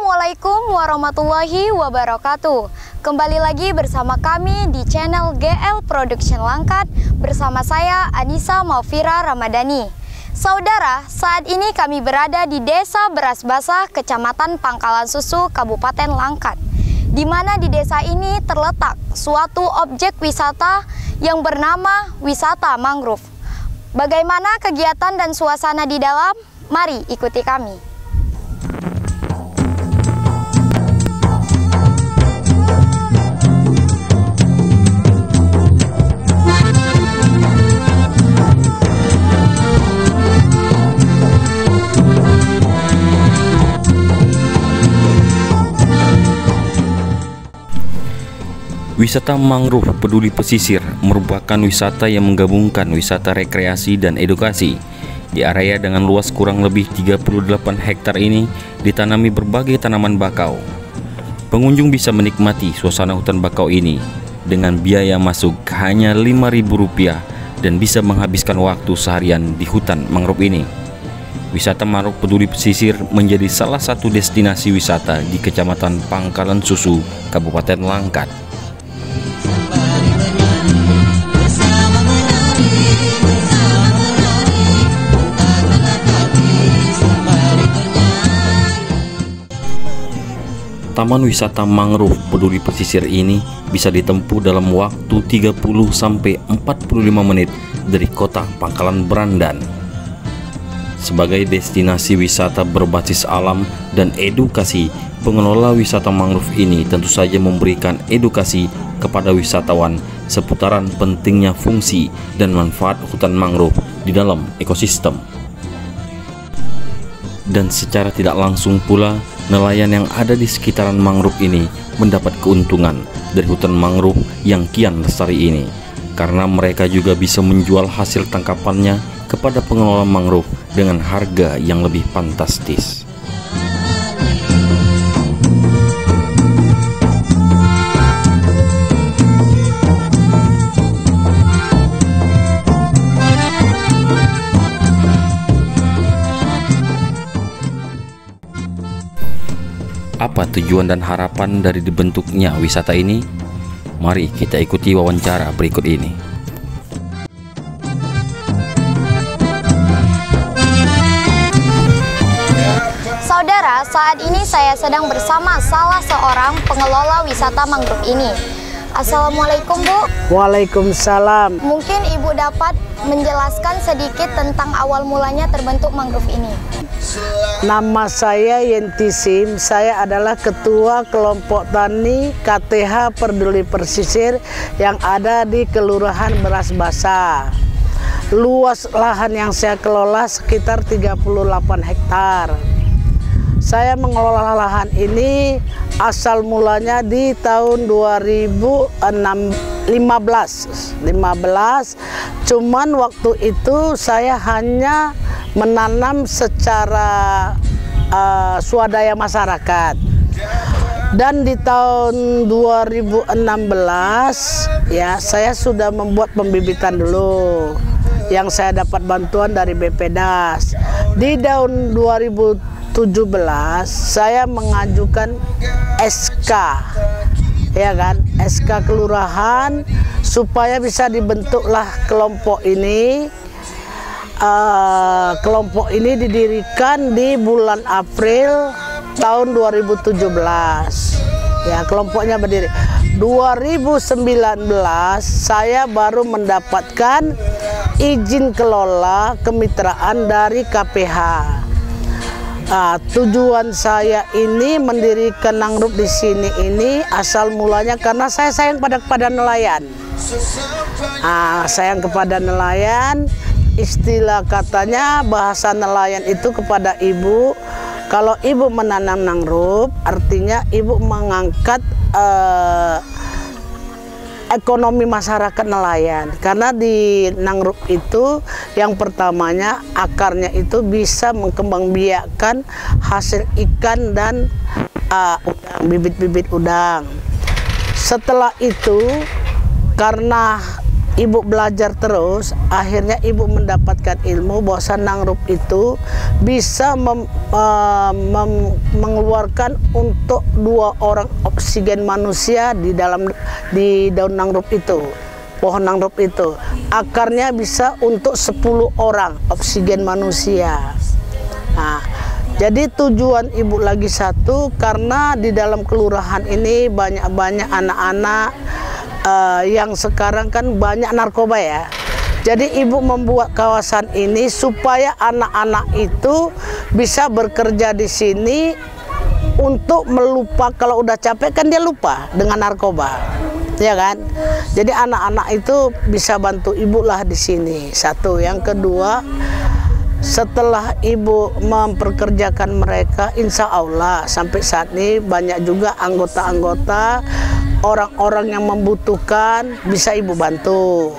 Assalamualaikum warahmatullahi wabarakatuh. Kembali lagi bersama kami di channel GL Production Langkat bersama saya Anissa Maufira Ramadhani. Saudara, saat ini kami berada di Desa Beras Basah, Kecamatan Pangkalan Susu, Kabupaten Langkat. Di mana di desa ini terletak suatu objek wisata yang bernama Wisata Mangrove. Bagaimana kegiatan dan suasana di dalam? Mari ikuti kami. Wisata mangrove peduli pesisir merupakan wisata yang menggabungkan wisata rekreasi dan edukasi. Di area dengan luas kurang lebih 38 hektar ini ditanami berbagai tanaman bakau. Pengunjung bisa menikmati suasana hutan bakau ini dengan biaya masuk hanya Rp5.000 dan bisa menghabiskan waktu seharian di hutan mangrove ini. Wisata mangrove peduli pesisir menjadi salah satu destinasi wisata di Kecamatan Pangkalan Susu, Kabupaten Langkat. Taman wisata mangrove peduli pesisir ini bisa ditempuh dalam waktu 30-45 menit dari kota Pangkalan Brandan. Sebagai destinasi wisata berbasis alam dan edukasi, pengelola wisata mangrove ini tentu saja memberikan edukasi kepada wisatawan seputaran pentingnya fungsi dan manfaat hutan mangrove di dalam ekosistem. Dan secara tidak langsung pula, nelayan yang ada di sekitaran mangrove ini mendapat keuntungan dari hutan mangrove yang kian lestari ini, karena mereka juga bisa menjual hasil tangkapannya kepada pengelola mangrove dengan harga yang lebih fantastis. Apa tujuan dan harapan dari dibentuknya wisata ini? Mari kita ikuti wawancara berikut ini. Saudara, saat ini saya sedang bersama salah seorang pengelola wisata mangrove ini. Assalamualaikum, Bu. Waalaikumsalam. Mungkin Ibu dapat menjelaskan sedikit tentang awal mulanya terbentuk mangrove ini. Nama saya Yenti Sim, saya adalah Ketua Kelompok Tani KTH Peduli Pesisir yang ada di Kelurahan Beras Basah. Luas lahan yang saya kelola sekitar 38 hektar. Saya mengelola lahan ini asal mulanya di tahun 2015. Cuman waktu itu saya hanya menanam secara swadaya masyarakat. Dan di tahun 2016 ya saya sudah membuat pembibitan dulu yang saya dapat bantuan dari BPDAS. Di tahun 2017 saya mengajukan SK, ya kan, SK kelurahan supaya bisa dibentuklah kelompok ini. Kelompok ini didirikan di bulan April tahun 2017. Ya, kelompoknya berdiri. 2019 saya baru mendapatkan izin kelola kemitraan dari KPH. Tujuan saya ini mendirikan mangrove di sini ini asal mulanya karena saya sayang kepada nelayan. Sayang kepada nelayan. Istilah katanya bahasa nelayan itu kepada ibu, kalau ibu menanam mangrove artinya ibu mengangkat ekonomi masyarakat nelayan, karena di mangrove itu yang pertamanya akarnya itu bisa mengembangbiakkan hasil ikan dan bibit-bibit udang. Setelah itu karena ibu belajar terus, akhirnya ibu mendapatkan ilmu bahwa mangrove itu bisa mengeluarkan untuk 2 orang oksigen manusia di daun mangrove itu, pohon mangrove itu. Akarnya bisa untuk 10 orang oksigen manusia. Nah, jadi tujuan ibu lagi satu, karena di dalam kelurahan ini banyak anak-anak yang sekarang kan banyak narkoba ya. Jadi ibu membuat kawasan ini supaya anak-anak itu bisa bekerja di sini untuk melupa, kalau udah capek kan dia lupa dengan narkoba, ya kan? Jadi anak-anak itu bisa bantu ibu lah di sini. Satu, yang kedua, setelah ibu memperkerjakan mereka, insya Allah sampai saat ini banyak juga anggota-anggota, orang-orang yang membutuhkan bisa ibu bantu.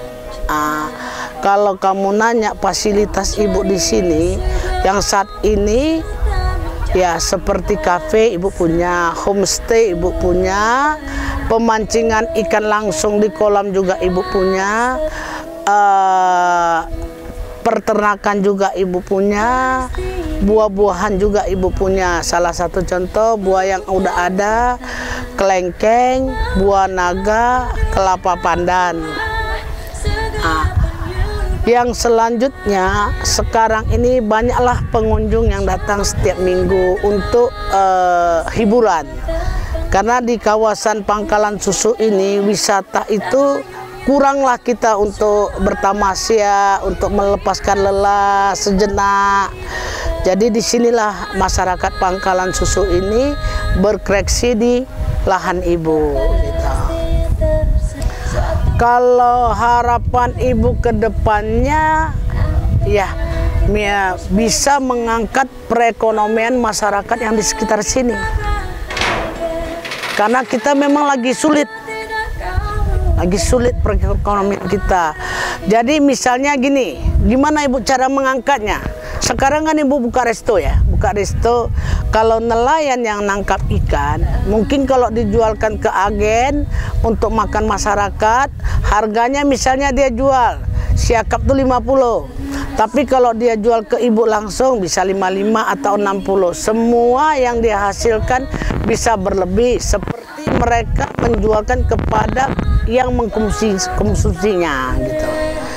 Kalau kamu nanya fasilitas ibu di sini, yang saat ini ya seperti kafe ibu punya, homestay ibu punya, pemancingan ikan langsung di kolam juga ibu punya, peternakan juga ibu punya, buah-buahan juga ibu punya. Salah satu contoh buah yang udah ada, kelengkeng, buah naga, kelapa pandan. Yang selanjutnya, sekarang ini banyaklah pengunjung yang datang setiap minggu untuk hiburan. Karena di kawasan Pangkalan Susu ini wisata itu kuranglah kita untuk bertamasya, untuk melepaskan lelah sejenak. Jadi disinilah masyarakat Pangkalan Susu ini berkreasi di lahan ibu. Gitu. Kalau harapan ibu ke depannya, ya bisa mengangkat perekonomian masyarakat yang di sekitar sini. Karena kita memang lagi sulit perekonomian kita. Jadi misalnya gini, gimana ibu cara mengangkatnya? Sekarang kan ibu buka resto ya, kalau nelayan yang nangkap ikan, mungkin kalau dijualkan ke agen untuk makan masyarakat, harganya misalnya dia jual siakap tuh 50. Tapi kalau dia jual ke ibu langsung bisa 55 atau 60. Semua yang dia hasilkan bisa berlebih, seperti mereka menjualkan kepada yang mengkonsumsinya gitu.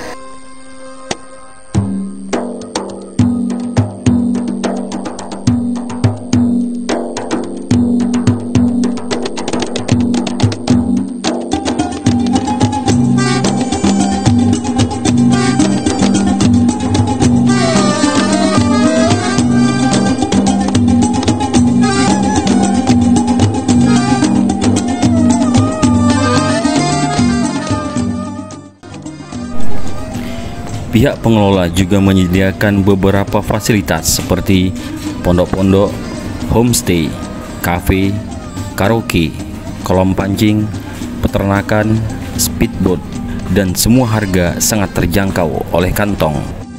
Pihak pengelola juga menyediakan beberapa fasilitas seperti pondok-pondok, homestay, kafe, karaoke, kolam pancing, peternakan, speedboat, dan semua harga sangat terjangkau oleh kantong.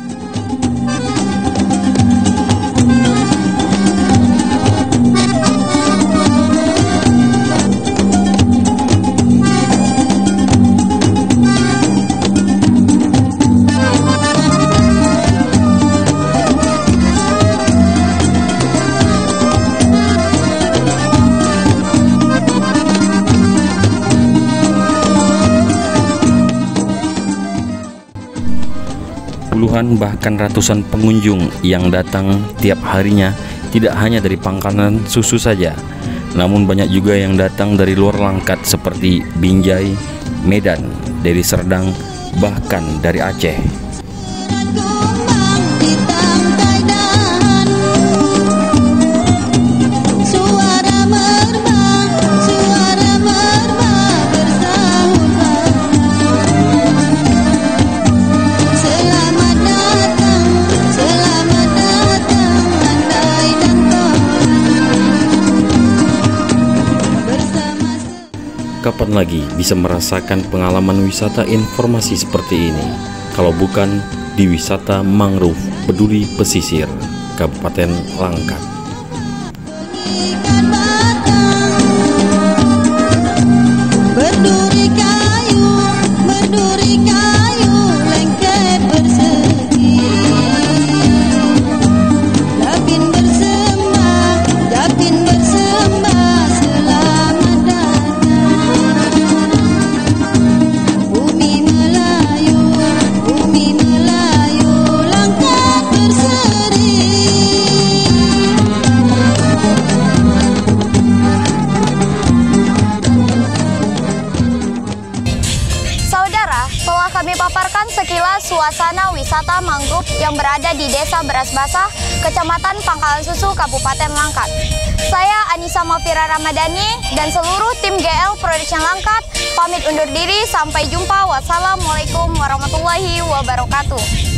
Puluhan bahkan ratusan pengunjung yang datang tiap harinya tidak hanya dari Pangkalan Susu saja, namun banyak juga yang datang dari luar Langkat seperti Binjai, Medan, dari Serdang, bahkan dari Aceh. Kapan lagi bisa merasakan pengalaman wisata informasi seperti ini kalau bukan di wisata mangrove peduli pesisir Kabupaten Langkat. Lengket bersegi, labin bersegi. suasana wisata mangrove yang berada di Desa Beras Basah, Kecamatan Pangkalan Susu, Kabupaten Langkat. Saya Anissa Mafira Ramadhani dan seluruh tim GL Production Langkat pamit undur diri. Sampai jumpa. Wassalamualaikum warahmatullahi wabarakatuh.